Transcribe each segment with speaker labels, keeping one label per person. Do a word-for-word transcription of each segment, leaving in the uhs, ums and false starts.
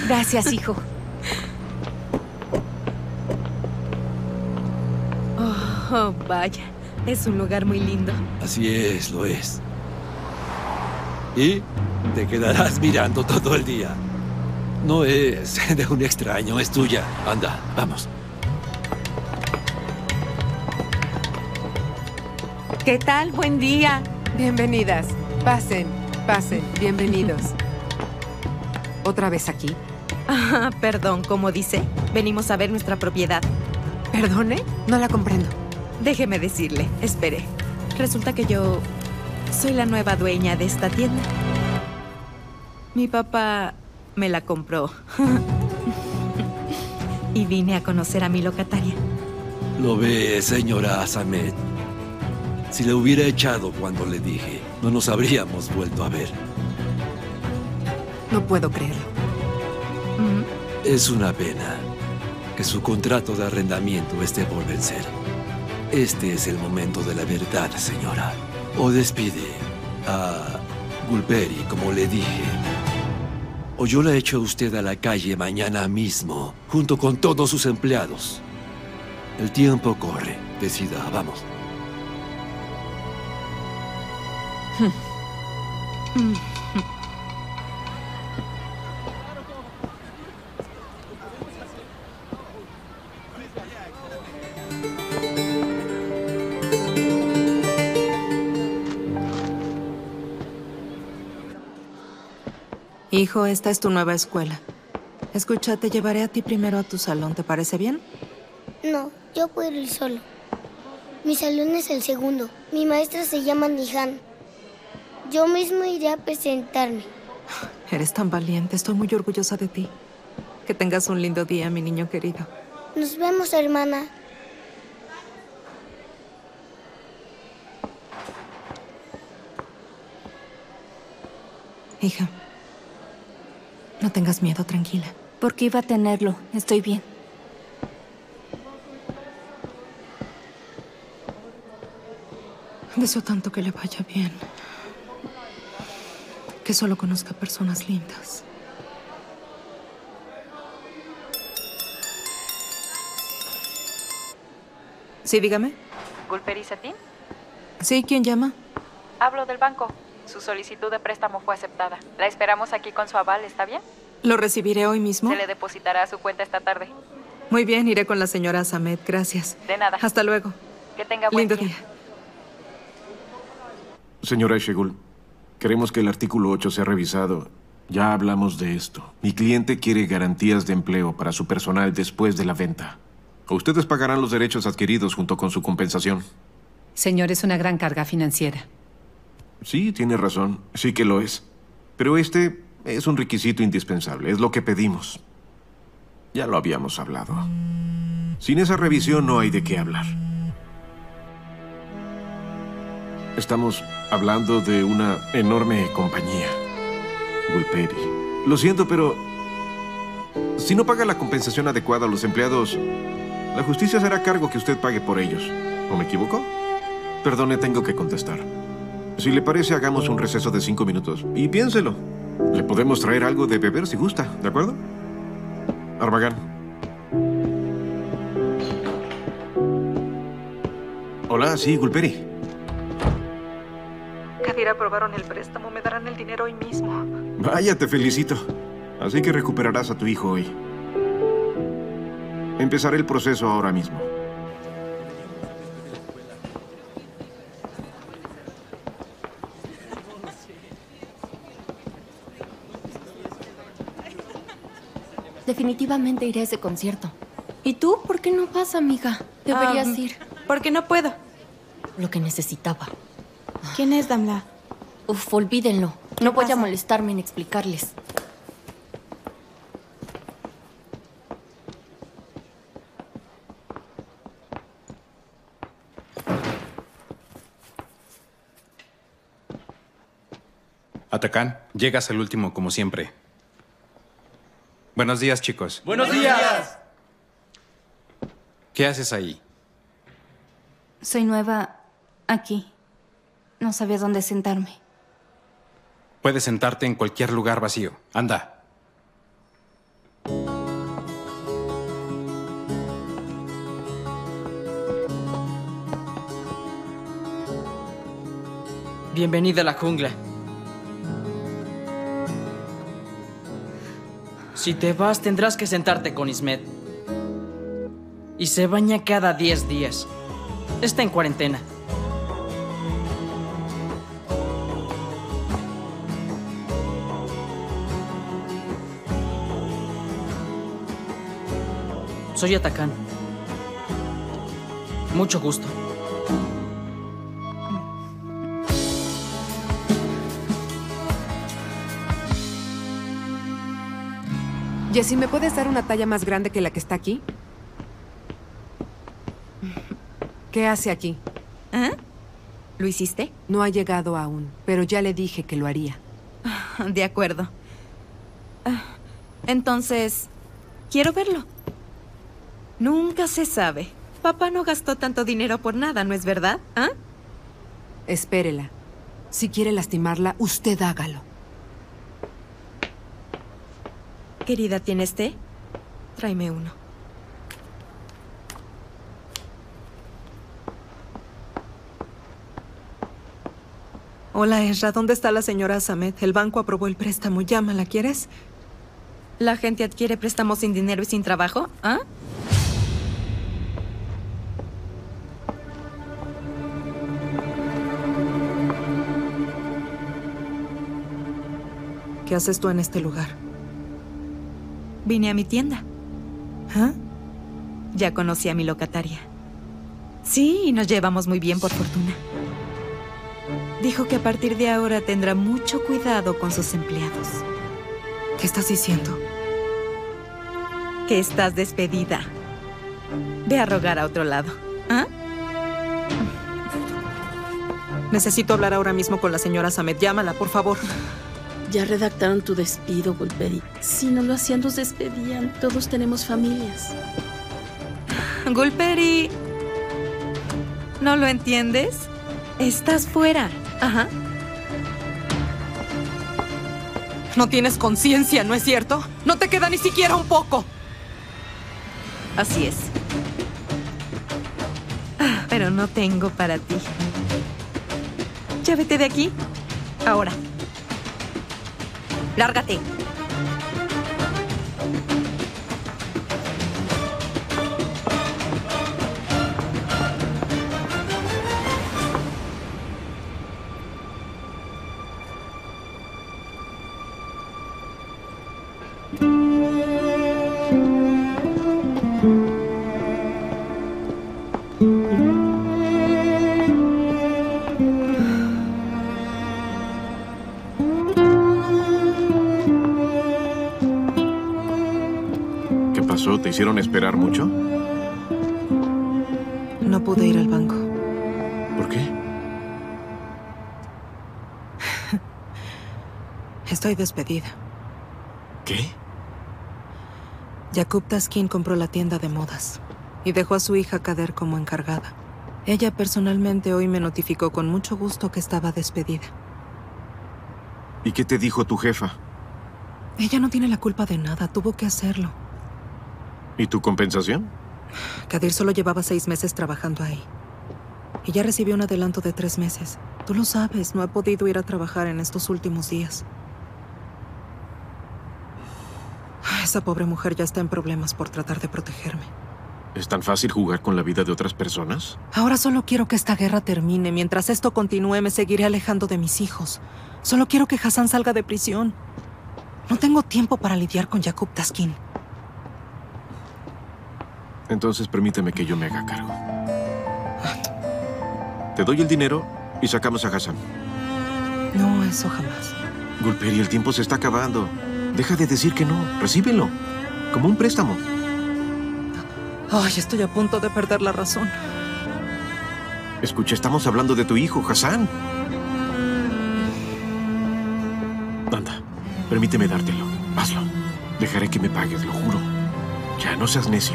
Speaker 1: Gracias, hijo. Oh, oh, vaya. Es un lugar muy lindo.
Speaker 2: Así es, lo es. Y te quedarás mirando todo el día. No es de un extraño, es tuya. Anda, vamos.
Speaker 1: ¿Qué tal? Buen día.
Speaker 3: Bienvenidas. Pasen, pasen. Bienvenidos. ¿Otra vez aquí?
Speaker 1: Ah, perdón, ¿cómo dice? Venimos a ver nuestra propiedad.
Speaker 3: ¿Perdone? No la comprendo.
Speaker 1: Déjeme decirle. Espere. Resulta que yo soy la nueva dueña de esta tienda. Mi papá me la compró. Y vine a conocer a mi locataria.
Speaker 2: Lo ve, señora Azamet. Si le hubiera echado cuando le dije, no nos habríamos vuelto a ver.
Speaker 3: No puedo creerlo.
Speaker 1: Mm.
Speaker 2: Es una pena que su contrato de arrendamiento esté por vencer. Este es el momento de la verdad, señora. O despide a Gulperi, como le dije. O yo la echo a usted a la calle mañana mismo, junto con todos sus empleados. El tiempo corre. Decida, vamos.
Speaker 1: Mm.
Speaker 4: Hijo, esta es tu nueva escuela. Escucha, te llevaré a ti primero a tu salón, ¿te parece bien?
Speaker 5: No, yo puedo ir solo. Mi salón es el segundo. Mi maestra se llama Nihan. Yo mismo iré a presentarme.
Speaker 4: Eres tan valiente, estoy muy orgullosa de ti. Que tengas un lindo día, mi niño querido.
Speaker 5: Nos vemos, hermana.
Speaker 4: Hija, no tengas miedo, tranquila.
Speaker 6: Porque iba a tenerlo. Estoy bien.
Speaker 4: Deseo tanto que le vaya bien. Que solo conozca personas lindas. Sí, dígame.
Speaker 7: ¿Gulperi Cetin?
Speaker 4: Sí, ¿quién llama?
Speaker 7: Hablo del banco. Su solicitud de préstamo fue aceptada. La esperamos aquí con su aval, ¿está bien?
Speaker 4: ¿Lo recibiré hoy mismo?
Speaker 7: Se le depositará a su cuenta esta tarde.
Speaker 4: Muy bien, iré con la señora Azamet, gracias.
Speaker 7: De nada.
Speaker 4: Hasta luego.
Speaker 7: Que tenga buen
Speaker 4: Lindo
Speaker 7: día.
Speaker 4: día.
Speaker 8: Señora Eshegul, queremos que el artículo ocho sea revisado. Ya hablamos de esto. Mi cliente quiere garantías de empleo para su personal después de la venta. Ustedes pagarán los derechos adquiridos junto con su compensación.
Speaker 9: Señor, es una gran carga financiera.
Speaker 8: Sí, tiene razón. Sí que lo es. Pero este es un requisito indispensable. Es lo que pedimos. Ya lo habíamos hablado. Sin esa revisión no hay de qué hablar. Estamos hablando de una enorme compañía. Gulperi. Lo siento, pero si no paga la compensación adecuada a los empleados, la justicia se hará cargo que usted pague por ellos. ¿O me equivoco? Perdone, tengo que contestar. Si le parece, hagamos un receso de cinco minutos. Y piénselo. Le podemos traer algo de beber si gusta, ¿de acuerdo? Armagán. Hola, sí, Gulperi.
Speaker 4: Kadir, aprobaron el préstamo. Me darán el dinero hoy mismo.
Speaker 8: Vaya, te felicito. Así que recuperarás a tu hijo hoy. Empezaré el proceso ahora mismo.
Speaker 6: Definitivamente iré a ese concierto. ¿Y tú? ¿Por qué no vas, amiga? Deberías
Speaker 1: Um,
Speaker 6: ir.
Speaker 1: Porque no puedo.
Speaker 6: Lo que necesitaba.
Speaker 1: ¿Quién es Damla?
Speaker 6: Uf, olvídenlo. No voy a
Speaker 1: pasa?
Speaker 6: molestarme en explicarles.
Speaker 10: Atacán, llegas al último como siempre. Buenos días, chicos.
Speaker 11: ¡Buenos días!
Speaker 10: ¿Qué haces ahí?
Speaker 6: Soy nueva aquí. No sabía dónde sentarme.
Speaker 10: Puedes sentarte en cualquier lugar vacío. Anda.
Speaker 11: Bienvenida a la jungla. Si te vas, tendrás que sentarte con Ismet. Y se baña cada diez días. Está en cuarentena. Soy Atacán. Mucho gusto.
Speaker 3: Jessie, ¿me puedes dar una talla más grande que la que está aquí? ¿Qué hace aquí?
Speaker 1: ¿Ah? ¿Lo hiciste?
Speaker 3: No ha llegado aún, pero ya le dije que lo haría.
Speaker 1: De acuerdo. Entonces, quiero verlo. Nunca se sabe. Papá no gastó tanto dinero por nada, ¿no es verdad? ¿Ah?
Speaker 3: Espérela. Si quiere lastimarla, usted hágalo.
Speaker 1: Querida, ¿tienes té? Tráeme uno.
Speaker 4: Hola, Ezra. ¿Dónde está la señora Samet? El banco aprobó el préstamo. Llámala, ¿quieres?
Speaker 1: ¿La gente adquiere préstamos sin dinero y sin trabajo? ¿Ah?
Speaker 4: ¿Qué haces tú en este lugar?
Speaker 1: Vine a mi tienda.
Speaker 4: ¿Ah?
Speaker 1: Ya conocí a mi locataria. Sí, y nos llevamos muy bien, por fortuna. Dijo que a partir de ahora tendrá mucho cuidado con sus empleados.
Speaker 4: ¿Qué estás diciendo?
Speaker 1: Que estás despedida. Ve a rogar a otro lado. ¿Ah?
Speaker 4: Necesito hablar ahora mismo con la señora Samet. Llámala, por favor.
Speaker 12: Ya redactaron tu despido, Gulperi. Si no lo hacían, nos despedían. Todos tenemos familias.
Speaker 1: Gulperi, ¿no lo entiendes? Estás fuera. Ajá.
Speaker 4: No tienes conciencia, ¿no es cierto? No te queda ni siquiera un poco.
Speaker 1: Así es. Ah, pero no tengo para ti. Ya vete de aquí. Ahora. Lárgate.
Speaker 8: ¿Te hicieron esperar mucho?
Speaker 4: No pude ir al banco.
Speaker 8: ¿Por qué?
Speaker 4: Estoy despedida.
Speaker 8: ¿Qué?
Speaker 4: Jakub Taskin compró la tienda de modas y dejó a su hija Kader como encargada. Ella personalmente hoy me notificó con mucho gusto que estaba despedida.
Speaker 8: ¿Y qué te dijo tu jefa?
Speaker 4: Ella no tiene la culpa de nada, tuvo que hacerlo.
Speaker 8: ¿Y tu compensación?
Speaker 4: Kadir solo llevaba seis meses trabajando ahí. Y ya recibió un adelanto de tres meses. Tú lo sabes, no he podido ir a trabajar en estos últimos días. Esa pobre mujer ya está en problemas por tratar de protegerme.
Speaker 8: ¿Es tan fácil jugar con la vida de otras personas?
Speaker 4: Ahora solo quiero que esta guerra termine. Mientras esto continúe, me seguiré alejando de mis hijos. Solo quiero que Hassan salga de prisión. No tengo tiempo para lidiar con Jakub Taskin.
Speaker 8: Entonces permíteme que yo me haga cargo. Te doy el dinero y sacamos a Hassan.
Speaker 4: No, eso jamás.
Speaker 8: Gulperi, el tiempo se está acabando. Deja de decir que no. Recíbelo. Como un préstamo.
Speaker 4: Ay, estoy a punto de perder la razón.
Speaker 8: Escucha, estamos hablando de tu hijo, Hassan. Anda, permíteme dártelo. Hazlo. Dejaré que me pagues, lo juro. Ya, no seas necia.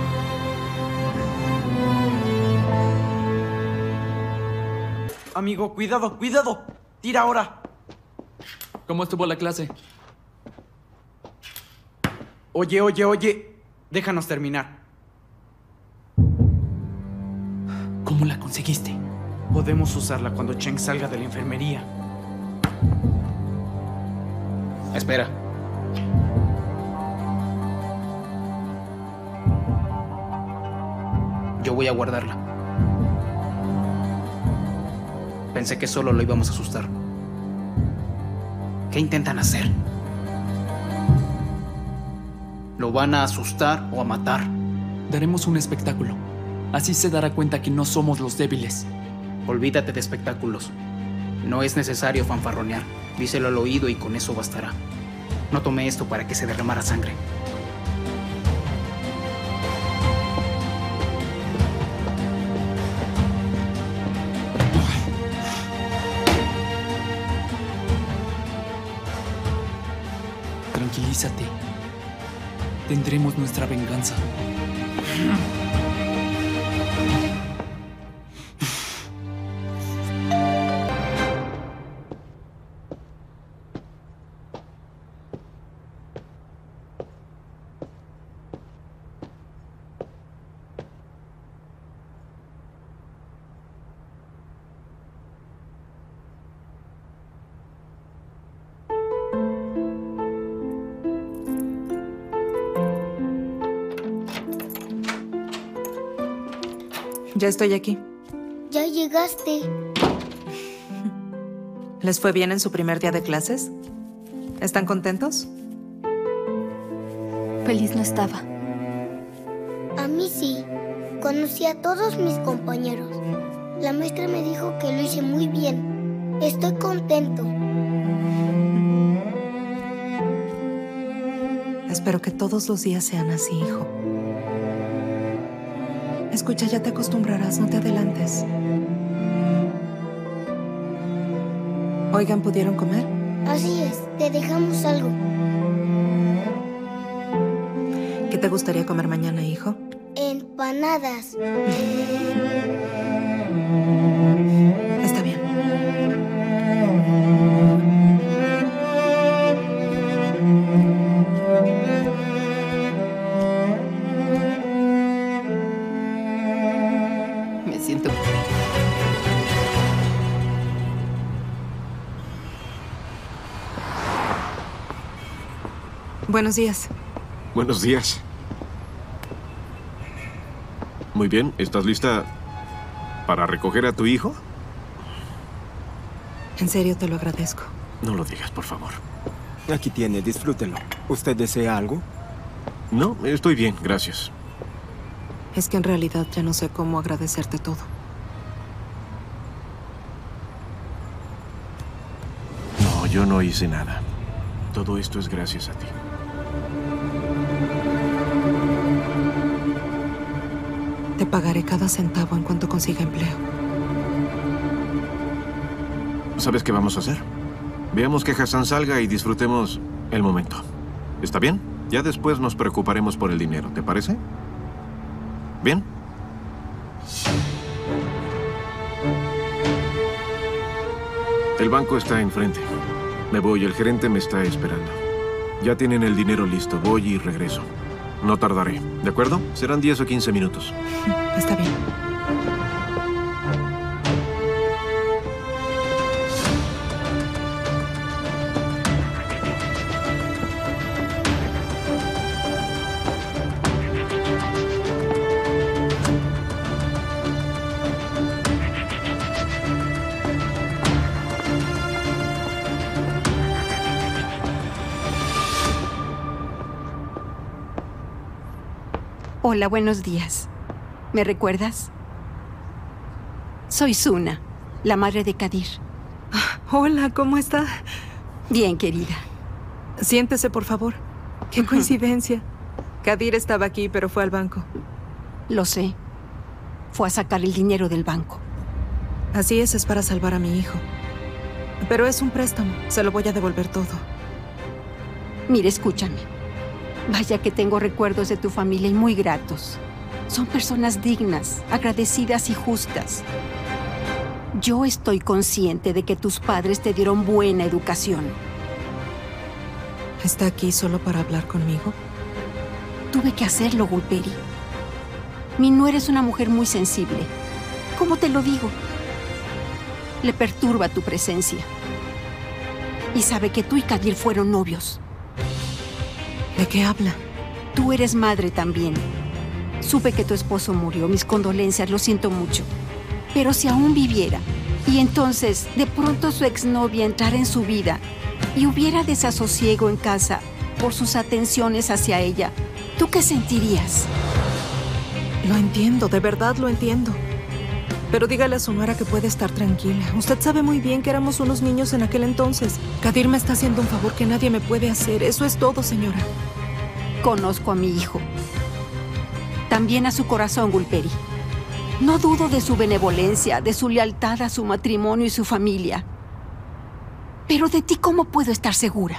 Speaker 11: Amigo, cuidado, cuidado. Tira ahora.
Speaker 13: ¿Cómo estuvo la clase?
Speaker 11: Oye, oye, oye. Déjanos terminar.
Speaker 13: ¿Cómo la conseguiste?
Speaker 11: Podemos usarla cuando Cheng salga de la enfermería. Espera. Yo voy a guardarla. Pensé que solo lo íbamos a asustar. ¿Qué intentan hacer? ¿Lo van a asustar o a matar?
Speaker 13: Daremos un espectáculo. Así se dará cuenta que no somos los débiles.
Speaker 11: Olvídate de espectáculos. No es necesario fanfarronear. Díselo al oído y con eso bastará. No tomé esto para que se derramara sangre.
Speaker 13: Tranquilízate. Tendremos nuestra venganza.
Speaker 4: Ya estoy aquí.
Speaker 5: Ya llegaste.
Speaker 4: ¿Les fue bien en su primer día de clases? ¿Están contentos?
Speaker 6: Feliz no estaba.
Speaker 5: A mí sí. Conocí a todos mis compañeros. La maestra me dijo que lo hice muy bien. Estoy contento.
Speaker 4: Espero que todos los días sean así, hijo. Escucha, ya te acostumbrarás, no te adelantes. Oigan, ¿pudieron comer?
Speaker 5: Así es, te dejamos algo.
Speaker 4: ¿Qué te gustaría comer mañana, hijo?
Speaker 5: Empanadas.
Speaker 4: Está bien.
Speaker 11: Me siento...
Speaker 4: Buenos días.
Speaker 8: Buenos días. Muy bien, ¿estás lista para recoger a tu hijo?
Speaker 4: En serio, te lo agradezco.
Speaker 8: No lo digas, por favor.
Speaker 14: Aquí tiene, disfrútelo. ¿Usted desea algo?
Speaker 8: No, estoy bien, gracias.
Speaker 4: Es que en realidad ya no sé cómo agradecerte todo.
Speaker 8: No, yo no hice nada. Todo esto es gracias a ti.
Speaker 4: Te pagaré cada centavo en cuanto consiga empleo.
Speaker 8: ¿Sabes qué vamos a hacer? Veamos que Hassan salga y disfrutemos el momento. ¿Está bien? Ya después nos preocuparemos por el dinero, ¿te parece? ¿Bien? El banco está enfrente. Me voy, el gerente me está esperando. Ya tienen el dinero listo, voy y regreso. No tardaré, ¿de acuerdo? Serán diez o quince minutos.
Speaker 4: Está bien.
Speaker 15: Hola, buenos días. ¿Me recuerdas? Soy Suna, la madre de Kadir.
Speaker 4: Hola, ¿cómo está?
Speaker 15: Bien, querida.
Speaker 4: Siéntese, por favor. Qué coincidencia. Kadir estaba aquí, pero fue al banco.
Speaker 15: Lo sé. Fue a sacar el dinero del banco.
Speaker 4: Así es, es para salvar a mi hijo. Pero es un préstamo. Se lo voy a devolver todo.
Speaker 15: Mire, escúchame. Vaya que tengo recuerdos de tu familia y muy gratos. Son personas dignas, agradecidas y justas. Yo estoy consciente de que tus padres te dieron buena educación.
Speaker 4: ¿Está aquí solo para hablar conmigo?
Speaker 15: Tuve que hacerlo, Gulperi. Mi nuera es una mujer muy sensible. ¿Cómo te lo digo? Le perturba tu presencia. Y sabe que tú y Kadir fueron novios.
Speaker 4: ¿De qué habla?
Speaker 15: Tú eres madre también. Supe que tu esposo murió. Mis condolencias, lo siento mucho. Pero si aún viviera, y entonces de pronto su exnovia entrara en su vida y hubiera desasosiego en casa por sus atenciones hacia ella, ¿tú qué sentirías?
Speaker 4: Lo entiendo, de verdad lo entiendo. Pero dígale a su nuera que puede estar tranquila. Usted sabe muy bien que éramos unos niños en aquel entonces. Kadir me está haciendo un favor que nadie me puede hacer. Eso es todo, señora.
Speaker 15: Conozco a mi hijo. También a su corazón, Gulperi. No dudo de su benevolencia, de su lealtad a su matrimonio y su familia. Pero de ti, ¿cómo puedo estar segura?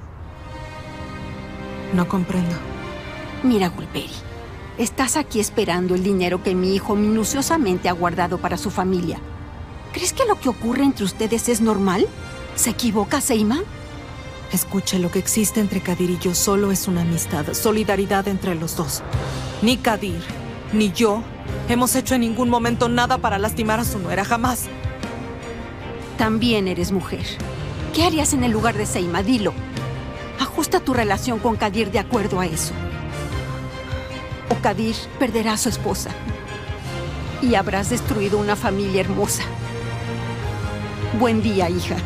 Speaker 4: No comprendo.
Speaker 15: Mira, Gulperi. Estás aquí esperando el dinero que mi hijo minuciosamente ha guardado para su familia. ¿Crees que lo que ocurre entre ustedes es normal? ¿Se equivoca, Seima?
Speaker 4: Escuche, lo que existe entre Kadir y yo solo es una amistad, solidaridad entre los dos. Ni Kadir, ni yo hemos hecho en ningún momento nada para lastimar a su nuera, jamás.
Speaker 15: También eres mujer. ¿Qué harías en el lugar de Seima? Dilo. Ajusta tu relación con Kadir de acuerdo a eso. O Kadir perderá a su esposa. Y habrás destruido una familia hermosa. Buen día, hija.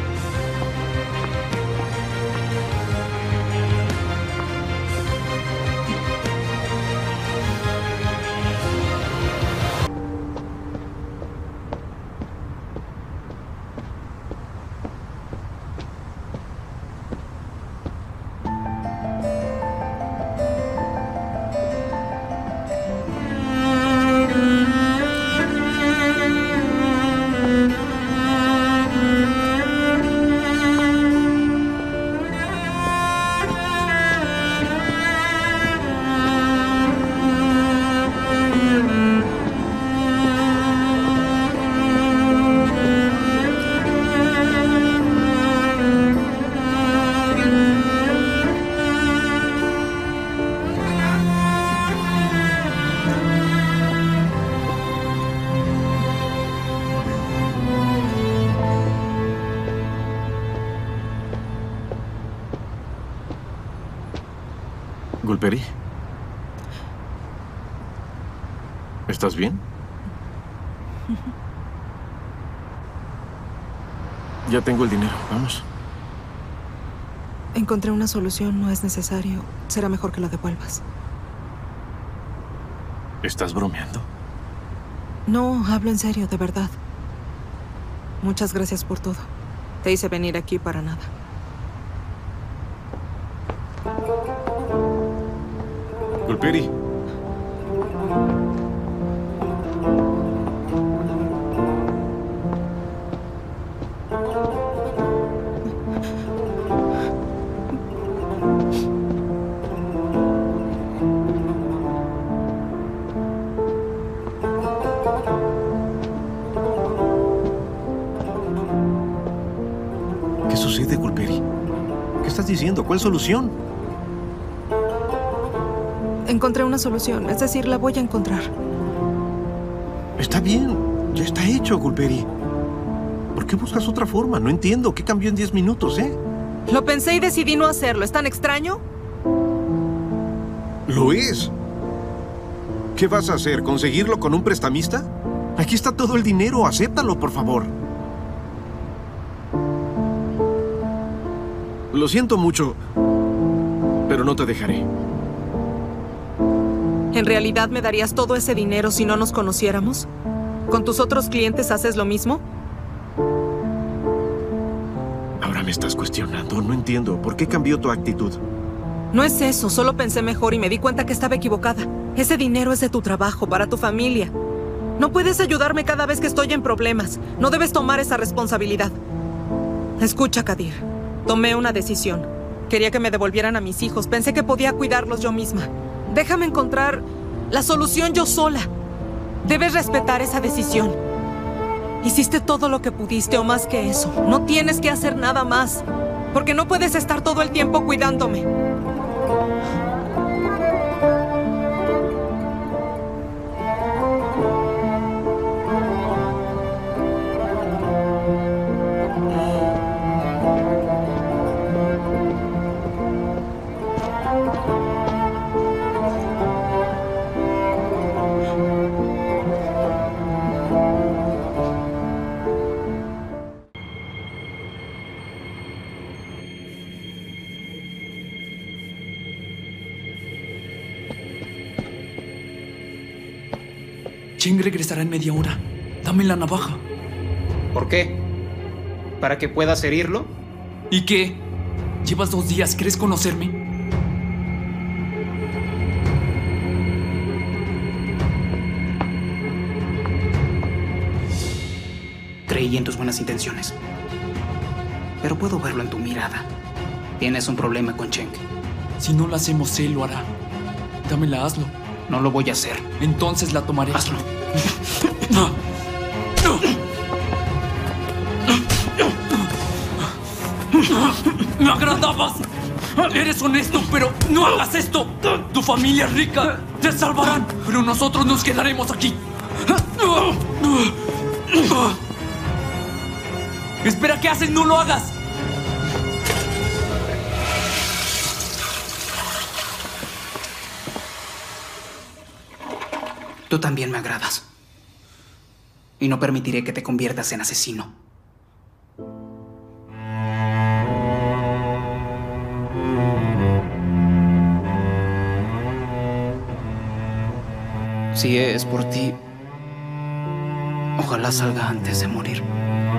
Speaker 8: Gulperi, ¿estás bien? Ya tengo el dinero, vamos.
Speaker 4: Encontré una solución, no es necesario. Será mejor que lo devuelvas.
Speaker 8: ¿Estás bromeando?
Speaker 4: No, hablo en serio, de verdad. Muchas gracias por todo. Te hice venir aquí para nada.
Speaker 8: Gulperi. ¿Qué sucede, Gulperi? ¿Qué estás diciendo? ¿Cuál solución?
Speaker 4: Encontré una solución, es decir, la voy a encontrar.
Speaker 8: Está bien, ya está hecho, Gulperi. ¿Por qué buscas otra forma? No entiendo. ¿Qué cambió en diez minutos, eh?
Speaker 4: Lo pensé y decidí no hacerlo. ¿Es tan extraño?
Speaker 8: Lo es. ¿Qué vas a hacer? ¿Conseguirlo con un prestamista? Aquí está todo el dinero. Acéptalo, por favor. Lo siento mucho, pero no te dejaré.
Speaker 4: ¿En realidad me darías todo ese dinero si no nos conociéramos? ¿Con tus otros clientes haces lo mismo?
Speaker 8: Ahora me estás cuestionando. No entiendo. ¿Por qué cambió tu actitud?
Speaker 4: No es eso. Solo pensé mejor y me di cuenta que estaba equivocada. Ese dinero es de tu trabajo, para tu familia. No puedes ayudarme cada vez que estoy en problemas. No debes tomar esa responsabilidad. Escucha, Kadir. Tomé una decisión. Quería que me devolvieran a mis hijos. Pensé que podía cuidarlos yo misma. Déjame encontrar la solución yo sola. Debes respetar esa decisión. Hiciste todo lo que pudiste o más que eso. No tienes que hacer nada más. Porque no puedes estar todo el tiempo cuidándome.
Speaker 13: Cheng regresará en media hora. Dame la navaja.
Speaker 11: ¿Por qué? ¿Para que puedas herirlo?
Speaker 13: ¿Y qué? ¿Llevas dos días? ¿Quieres conocerme?
Speaker 11: Creí en tus buenas intenciones. Pero puedo verlo en tu mirada. Tienes un problema con Cheng.
Speaker 13: Si no la hacemos, él lo hará. Dámela, hazlo.
Speaker 11: No lo voy a hacer.
Speaker 13: Entonces la tomaré.
Speaker 11: Hazlo.
Speaker 13: ¡Me agradabas! Eres honesto, pero no hagas esto. Tu familia es rica. Te salvarán. Pero nosotros nos quedaremos aquí. Espera, ¿qué haces? ¡No lo hagas!
Speaker 11: Tú también me agradas. Y no permitiré que te conviertas en asesino. Si es por ti, ojalá salga antes de morir.